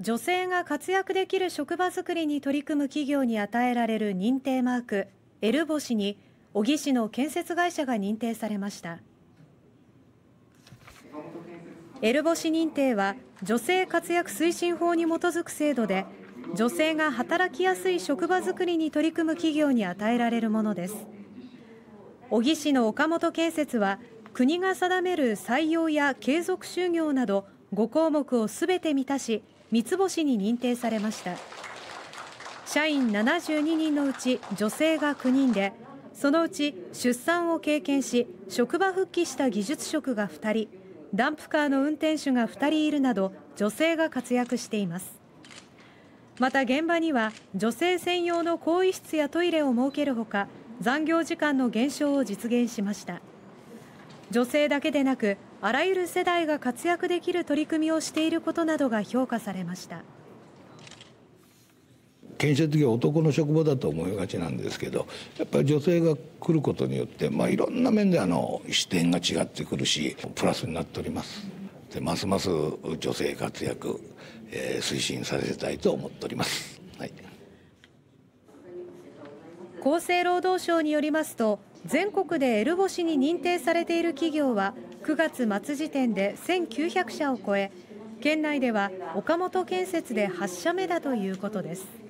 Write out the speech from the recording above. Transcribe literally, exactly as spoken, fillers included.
女性が活躍できる職場づくりに取り組む企業に与えられる認定マーク L 星に小城市の建設会社が認定されました。 L 星認定は女性活躍推進法に基づく制度で、女性が働きやすい職場づくりに取り組む企業に与えられるものです。小城市の岡本建設は国が定める採用や継続就業などご項目をすべて満たし三つ星に認定されました。社員ななじゅうににんのうち女性がきゅうにんで、そのうち出産を経験し職場復帰した技術職がふたり、ダンプカーの運転手がふたりいるなど女性が活躍しています。また現場には女性専用の更衣室やトイレを設けるほか、残業時間の減少を実現しました。女性だけでなくあらゆる世代が活躍できる取り組みをしていることなどが評価されました。 建設業は男の職場だと思いがちなんですけど、やっぱり女性が来ることによって、まあ、いろんな面であの視点が違ってくるしプラスになっております。でますます女性活躍、えー、推進させたいと思っております、はい、 厚生労働省によりますと、全国で L 星に認定されている企業はくがつ末時点でせんきゅうひゃくしゃを超え、県内では岡本建設ではちしゃめだということです。